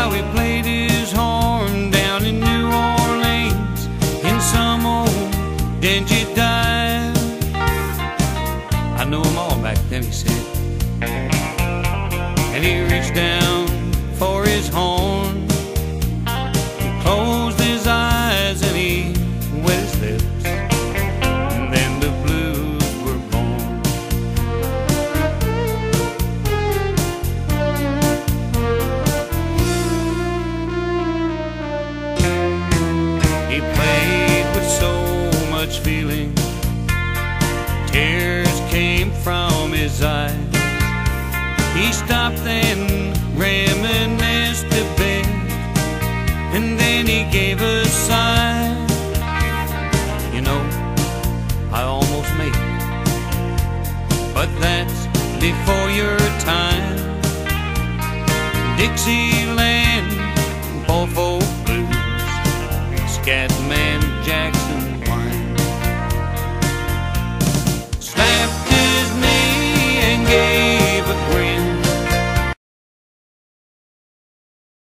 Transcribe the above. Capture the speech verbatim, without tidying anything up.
how he played his horn down in New Orleans in some old dingy dive. I knew them all back then, he said. And he reached down for his horn. He closed his eyes and he wet his lips, and then the blues were born. He played with so much feeling, tears came from his eyes. He stopped and reminisced a bit, and then he gave a sigh. You know, I almost made it, but that's before your time. Dixieland, poor folk blues, scat